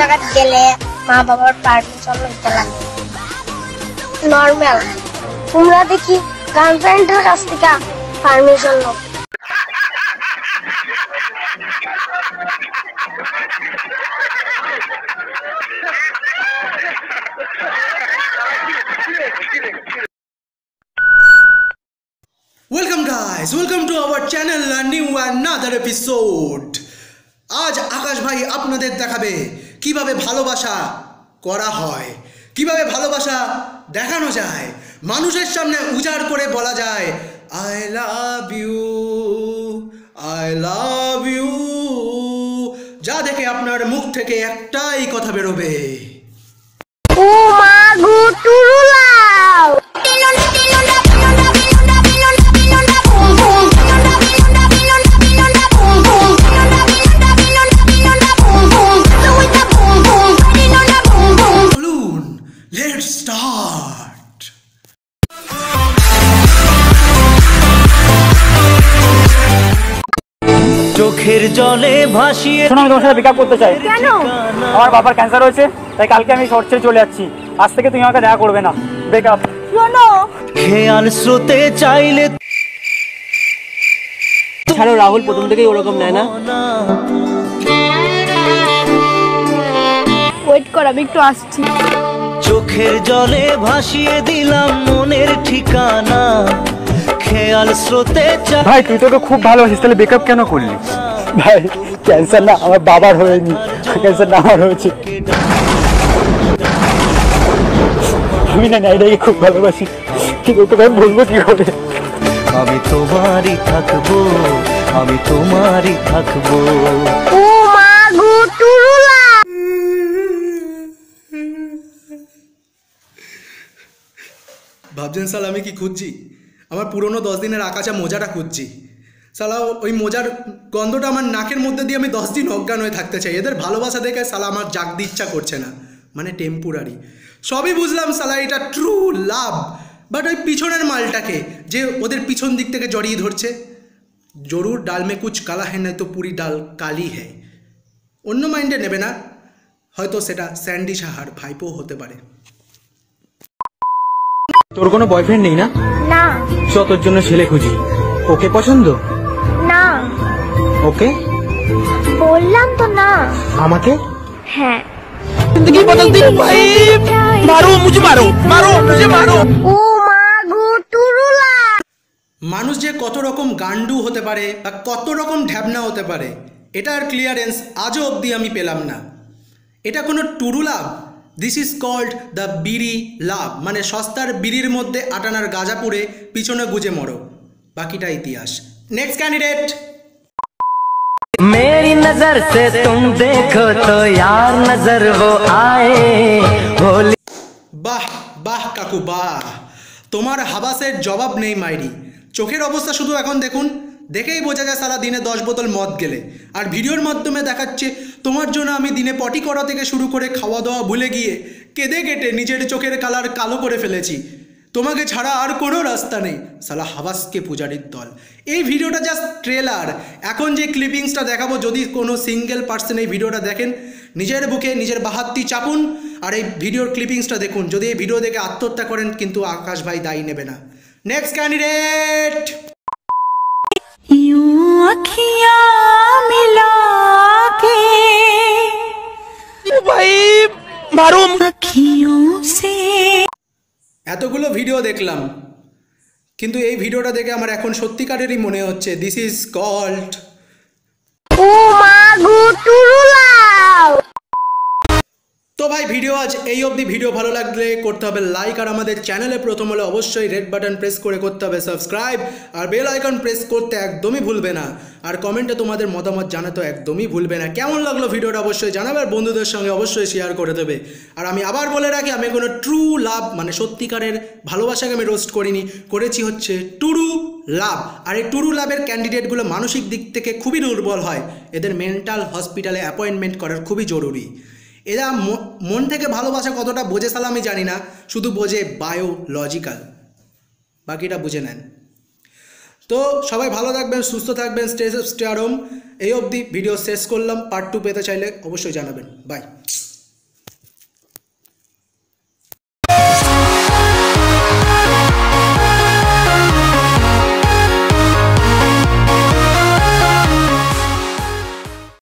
জায়গায় গেলে মা বাবার পারমিশন নিতে লাগে নরমাল। তোমরা দেখি গার্লফ্রেন্ডের কাছ থেকে পারমিশন নাও। Welcome guys, welcome to our channel and new another episode. आज आकाश भाई আপনাদের দেখাবে কিভাবে ভালোবাসা করা হয়, কিভাবে ভালোবাসা দেখানো যায়, মানুষের সামনে উজাড় করে বলা যায় I love you, I love you, যা দেখে আপনার মুখ থেকে একটাই কথা বেরোবে, ও মা গো টুরুলাও। Let's start. চোখের জলে ভাসিয়ে শোনো, আমি তোমার সাথে ব্রেকআপ করতে চাই। কেন? আমার বাবার ক্যান্সার হয়েছে, তাই কালকে আমি শহর ছেড়ে চলে যাচ্ছি। আজ থেকে তুমি আমাকে দেখা করবে না। ব্রেকআপ। শোনো, খেয়াল স্রোতে চাইলে ছাড়ো, রাহুল প্রথম থেকেই ওরকম নেয় না। ওয়েট কর, আমি একটু আসছি। চোখের জলে ভাসিয়ে দিলাম মনের ঠিকানা, খেয়াল স্রোতে ভাই তুই তো খুব ভালোবাসিস, তাহলে ব্রেকআপ কেন করলি? ভাই ক্যান্সার না আমার বাবার হয়নি, ক্যান্সার না আমার হয়েছে। আমি না এটাকে খুব ভালোবাসি, কিন্তু তোকে আমি বলবো কি হবে? আমি তোমারই থাকবো, আমি তোমারই থাকবো। ও মা গো টুরুলা। ভাবছেন সালা আমি কি খুঁজছি? আমার পুরনো 10 দিনের আকাশা মোজাটা খুঁজছি। সালা ওই মোজার গন্ধটা আমার নাকের মধ্যে দিয়ে আমি 10 দিন অজ্ঞান হয়ে থাকতে চাই। এদের ভালোবাসা দেখে সালা আমার জাগতে ইচ্ছা করছে না, মানে টেম্পোরারি। সবই বুঝলাম সালা এটা ট্রু লাভ, বাট ওই পিছনের মালটাকে যে ওদের পিছন দিক থেকে জড়িয়ে ধরছে, জরুর ডাল মে কুচ কালা হ্যাঁ নাই তো পুরি ডাল কালি হ্যাঁ, অন্য মাইন্ডে নেবে না, হয়তো সেটা স্যান্ডি সাহার ভাইপো হতে পারে। তোর কোনো বয়ফ্রেন্ড নেই না? না চ তোর জন্য ছেলে খুঁজি। ওকে পছন্দ? না, ওকে বললাম তো না। আমাকে? হ্যাঁ। ও মা গো টুরুলা। মানুষ যে কত রকম গান্ডু হতে পারে বা কত রকম ঢ্যাবনা হতে পারে, এটার ক্লিয়ারেন্স আজও অবধি আমি পেলাম না। এটা কোনো true love? This is called the bidi love, মানে সস্তার বিড়ির মধ্যে আটানার গাঁজা পুড়ে পিছনে গুজে মরো, বাকিটা ইতিহাস। Next candidate. मेरी नजर से तुम देखो तो यार नजर वो आए भोली। বাহ বাহ কাকু বাহ, তোমার হাবাসের জবাব নেই মাইরি। চোখের অবস্থা শুধু এখন দেখুন, দেখেই বোঝা যায় সারা দিনে 10 বোতল মদ গেলে, আর ভিডিওর মাধ্যমে দেখাচ্ছে তোমার জন্য আমি দিনে পটি করা থেকে শুরু করে খাওয়া দাওয়া ভুলে গিয়ে কেঁদে কেটে নিজের চোখের কালার কালো করে ফেলেছি, তোমাকে ছাড়া আর কোনো রাস্তা নেই। সালা হাবাসকে পূজারির দল। এই ভিডিওটা জাস্ট ট্রেলার। এখন যে ক্লিপিংসটা দেখাবো, যদি কোনো সিঙ্গেল পার্সন এই ভিডিওটা দেখেন, নিজের বুকে নিজের বাহাত্তি চাপুন আর এই ভিডিওর ক্লিপিংসটা দেখুন। যদি এই ভিডিও দেখে আত্মহত্যা করেন, কিন্তু আকাশ ভাই দায়ী নেবে না। Next candidate. এতগুলো ভিডিও দেখলাম, কিন্তু এই ভিডিওটা দেখে আমার এখন সত্যিকারেরই মনে হচ্ছে দিস ইজ কল্ড ও মা গো টুরুলা। তো ভাই ভিডিও আজ এই অবধি। ভিডিও ভালো লাগলে করতে হবে লাইক, আর আমাদের চ্যানেলে প্রথম হলে অবশ্যই রেড বাটন প্রেস করে করতে হবে সাবস্ক্রাইব, আর বেল আইকন প্রেস করতে একদমই ভুলবে না, আর কমেন্টে তোমাদের মতামত জানাতে একদমই ভুলবে না। কেমন লাগলো ভিডিওটা অবশ্যই জানাবে, আর বন্ধুদের সঙ্গে অবশ্যই শেয়ার করে দেবে। আর আমি আবার বলে রাখি, আমি কোনো ট্রু লাভ মানে সত্যিকারের ভালোবাসাকে আমি রোস্ট করিনি, করেছি হচ্ছে টুরু লাভ। আর এই টুরু লাভের ক্যান্ডিডেটগুলো মানসিক দিক থেকে খুবই দুর্বল হয়, এদের মেন্টাল হসপিটালে অ্যাপয়েন্টমেন্ট করার খুবই জরুরি। এরা মন থেকে ভালোবাসা কতটা বোঝে সালা আমি জানি না, শুধু বোঝে বায়োলজিক্যাল, বাকিটা বুঝে নেন। তো সবাই ভালো থাকবেন, সুস্থ থাকবেন, স্টে সেফ, স্টে হোম। এই অবধি ভিডিও শেষ করলাম। পার্ট 2 পেতে চাইলে অবশ্যই জানাবেন। বাই।